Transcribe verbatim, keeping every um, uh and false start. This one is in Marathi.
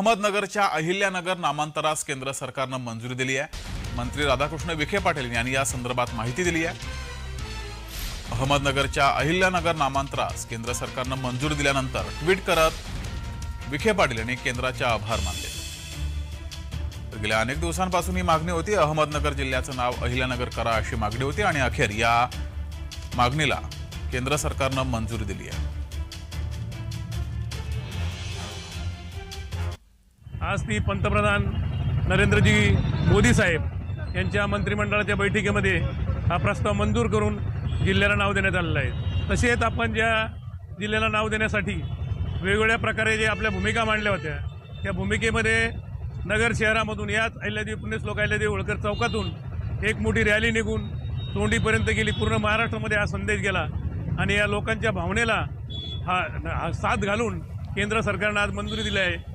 अहमदनगरच्या अहिल्यानगर नामांतरास केंद्र सरकारने मंजुरी दिली आहे। मंत्री राधाकृष्ण विखे पाटील यांनी या संदर्भात माहिती दिली आहे। अहमदनगरच्या अहिल्यानगर नामांतरास केंद्र सरकारने मंजुरी दिल्यानंतर ट्विट करत विखे पाटील यांनी केंद्राचे आभार मानले। गेल्या अनेक दिवसांपासून ही मागणी होती। अहमदनगर जिल्ह्याचं नाव अहिल्यानगर करा अशी मागणी होती आणि अखेर या मागणीला केंद्र सरकारने मंजुरी दिली आहे। आज ती पंतप्रधान नरेंद्रजी मोदी साहेब यांच्या मंत्रिमंडळाच्या बैठकीमध्ये हा प्रस्ताव मंजूर करून जिल्ह्याला नाव देण्यात आलेलं आहे। तसेच आपण ज्या जिल्ह्याला नाव देण्यासाठी वेगवेगळ्या प्रकारे जे आपल्या भूमिका मांडल्या होत्या त्या भूमिकेमध्ये नगर शहरामधून याच अहिल्यादेवी पुण्यश्लोक अहिल्यादेवी होळकर चौकातून एक मोठी रॅली निघून तोंडीपर्यंत गेली। पूर्ण महाराष्ट्रामध्ये हा संदेश गेला आणि या लोकांच्या भावनेला हा साथ घालून केंद्र सरकारने आज मंजुरी दिली आहे।